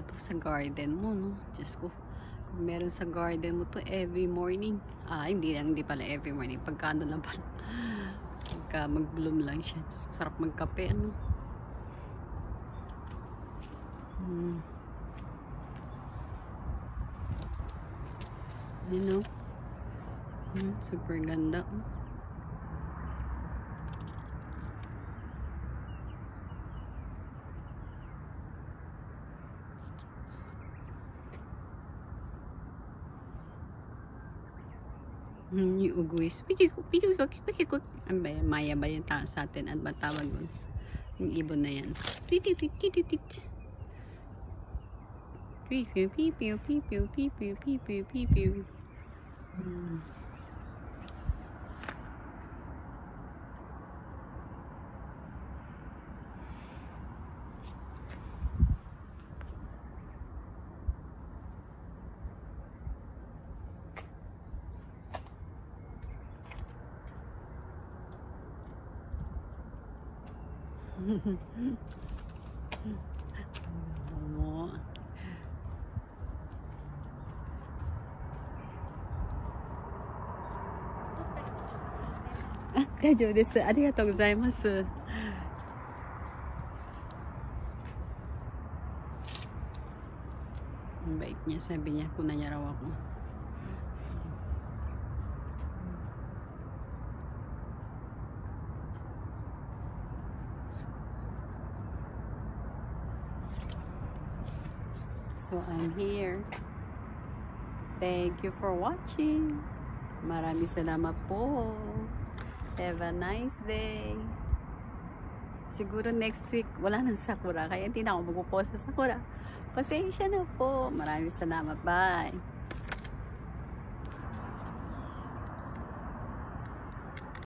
to sa garden mo, no? Diyos ko. Kung meron sa garden mo to every morning. Hindi pala every morning. Pagka ano lang pala. Pagka mag-bloom lang siya. Sarap magkape, ano? You know? Super ganda. Yung uguis. Maya ba yung tao sa atin? Ano ba tawag doon? Yung ibon na yan. Daijoubu desu. Arigatou gozaimasu. Ang bait niya. Sabi niya, kunan niya raw ako. So, I'm here. Thank you for watching. Maraming salamat po. Have a nice day. Siguro next week, wala nang sakura. Kaya hindi na ako magpo-post sa sakura. Pasensya na po. Maraming salamat. Bye.